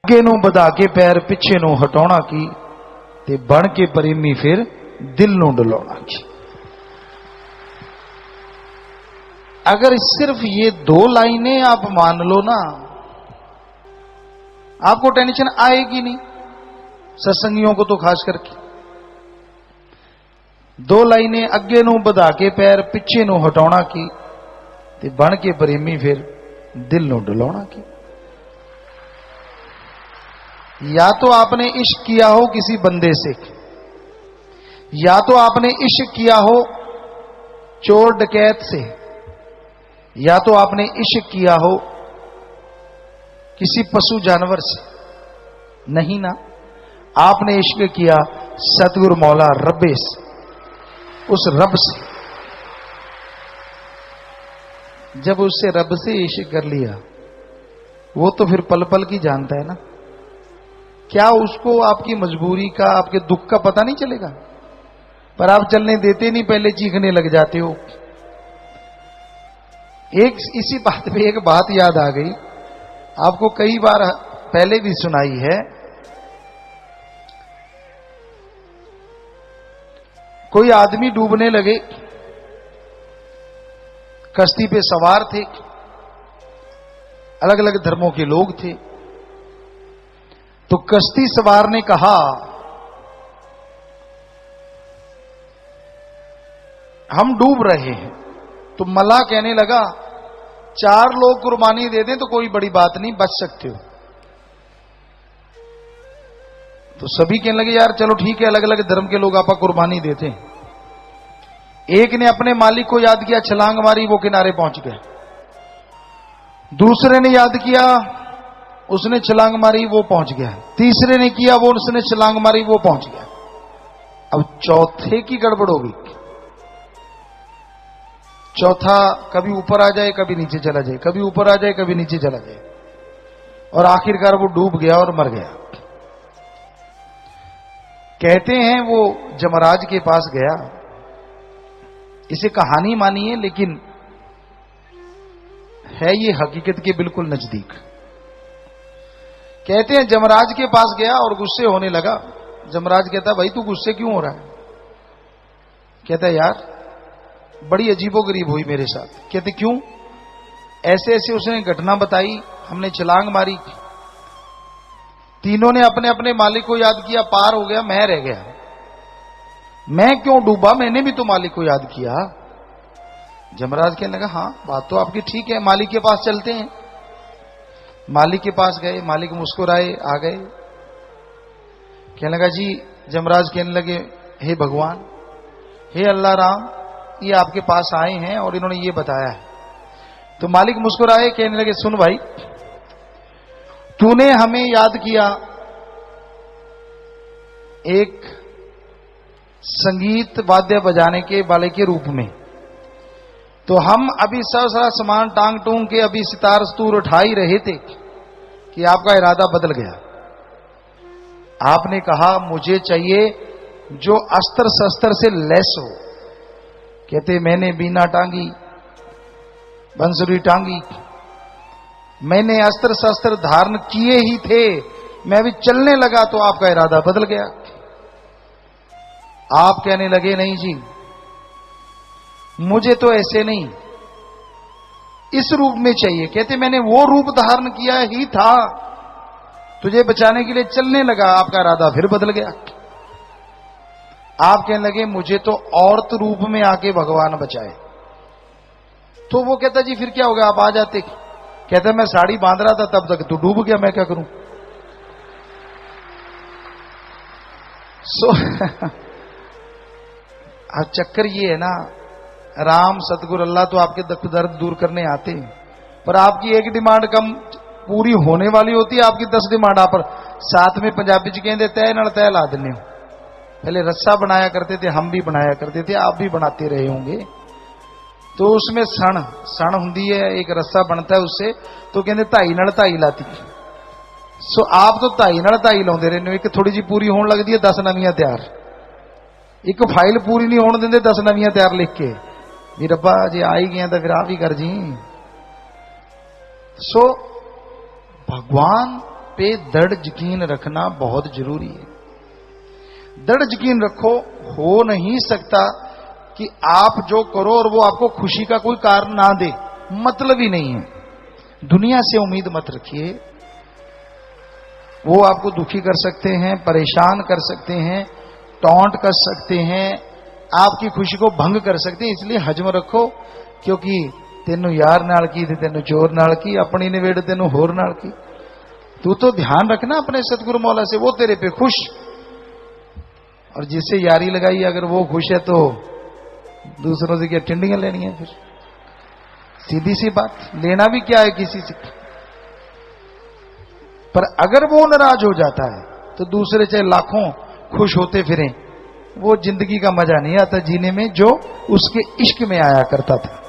अगे नू बधा के पैर पिछे नू हटाउणा की ते बन के प्रेमी फिर दिल नू डलाउणा की। अगर सिर्फ ये दो लाइनें आप मान लो ना, आपको टेंशन आएगी नहीं, सत्संगियों को तो खास करके। दो लाइनें अगे नू बधा के पैर पिछे नू हटाउणा की ते बन के प्रेमी फिर दिल नू डलाउणा की। या तो आपने इश्क किया हो किसी बंदे से, या तो आपने इश्क किया हो चोर डकैत से, या तो आपने इश्क किया हो किसी पशु जानवर से। नहीं ना, आपने इश्क किया सतगुरु मौला रब्बे से, उस रब से। जब उससे रब से इश्क कर लिया, वो तो फिर पल पल की जानता है ना। क्या उसको आपकी मजबूरी का, आपके दुख का पता नहीं चलेगा? पर आप चलने देते नहीं, पहले चीखने लग जाते हो। एक इसी बात पे एक बात याद आ गई, आपको कई बार पहले भी सुनाई है। कोई आदमी डूबने लगे, कश्ती पे सवार थे, अलग अलग धर्मों के लोग थे। तो कश्ती सवार ने कहा, हम डूब रहे हैं। तो मल्लाह कहने लगा, 4 लोग कुर्बानी दे दें तो कोई बड़ी बात नहीं, बच सकते हो। तो सभी कहने लगे, यार चलो ठीक है, अलग अलग धर्म के लोग आपा कुर्बानी देते हैं। एक ने अपने मालिक को याद किया, छलांग मारी, वो किनारे पहुंच गया। दूसरे ने याद किया, उसने छलांग मारी, वो पहुंच गया। तीसरे ने किया, वो उसने छलांग मारी, वो पहुंच गया। अब चौथे की गड़बड़ होगी। चौथा कभी ऊपर आ जाए, कभी नीचे चला जाए, कभी ऊपर आ जाए, कभी नीचे चला जाए, और आखिरकार वो डूब गया और मर गया। कहते हैं वो जमराज के पास गया। इसे कहानी मानिए, लेकिन है ये हकीकत के बिल्कुल नजदीक। कहते हैं जमराज के पास गया और गुस्से होने लगा। जमराज कहता, भाई तू गुस्से क्यों हो रहा है? कहता, यार बड़ी अजीबोगरीब हुई मेरे साथ। कहते, क्यों? ऐसे ऐसे उसने घटना बताई, हमने छलांग मारी, तीनों ने अपने अपने मालिक को याद किया, पार हो गया, मैं रह गया। मैं क्यों डूबा? मैंने भी तो मालिक को याद किया। जमराज कहने लगा, हाँ बात तो आपकी ठीक है, मालिक के पास चलते हैं। मालिक के पास गए, मालिक मुस्कुराए, आ गए। कहने लगा, जी। जमराज कहने लगे, हे भगवान, हे अल्लाह राम, ये आपके पास आए हैं और इन्होंने ये बताया है। तो मालिक मुस्कुराए, कहने लगे, सुन भाई, तूने हमें याद किया एक संगीत वाद्य बजाने के वाले के रूप में, तो हम अभी सारा सामान टांग टूंग के अभी सितार स्तूर उठा ही रहे थे कि आपका इरादा बदल गया। आपने कहा मुझे चाहिए जो अस्त्र शस्त्र से लैस हो। कहते, मैंने बीना टांगी, बंसुरी टांगी, मैंने अस्त्र शस्त्र धारण किए ही थे, मैं भी चलने लगा तो आपका इरादा बदल गया। आप कहने लगे, नहीं जी, मुझे तो ऐसे नहीं, इस रूप में चाहिए। कहते, मैंने वो रूप धारण किया ही था, तुझे बचाने के लिए चलने लगा, आपका इरादा फिर बदल गया। आप कहने लगे, मुझे तो औरत रूप में आके भगवान बचाए। तो वो कहता, जी फिर क्या हो गया, आप आ जाते। कहता, मैं साड़ी बांध रहा था तब तक तू डूब गया, मैं क्या करूं। अब चक्कर ये है ना, राम सतगुरु अल्लाह तो आपके दुख दर्द दूर करने आते हैं, पर आपकी एक डिमांड कम पूरी होने वाली होती है, आपकी 10 डिमांड आप पर। साथ में पंजाबी च कहते, तय नाल तय ला देने हो। पहले रस्सा बनाया करते थे, हम भी बनाया करते थे, आप भी बनाते रहे होंगे। तो उसमें सण हुंदी है, एक रस्सा बनता है उससे, तो कहते ढाई नाल ढाई लाती। सो आप तो ढाई नाल ढाई लाउंदे रहने हो। एक थोड़ी जी पूरी होने लगती है, 10 नवियां तैयार। एक फाइल पूरी नहीं होने देंगे, 10 नवियां तैयार लिख के, भी रब्बा जे आ ही गया तो फिर आप ही कर जी। सो भगवान पे दृढ़ यकीन रखना बहुत जरूरी है। दृढ़ यकीन रखो, हो नहीं सकता कि आप जो करो और वो आपको खुशी का कोई कारण ना दे, मतलब ही नहीं है। दुनिया से उम्मीद मत रखिए, वो आपको दुखी कर सकते हैं, परेशान कर सकते हैं, टॉन्ट कर सकते हैं, आपकी खुशी को भंग कर सकते हैं। इसलिए हजम रखो, क्योंकि तेनू यार नाल की ते तेनू चोर नाल की, अपनी निवेड़ तेनू होर नाल की। तू तो ध्यान रखना अपने सतगुरु मौला से, वो तेरे पे खुश। और जिससे यारी लगाई अगर वो खुश है तो दूसरों से क्या टिंडियां लेनी है? फिर सीधी सी बात, लेना भी क्या है किसी से। पर अगर वो नाराज हो जाता है तो दूसरे चाहे लाखों खुश होते फिरें, वो जिंदगी का मजा नहीं आता जीने में जो उसके इश्क में आया करता था।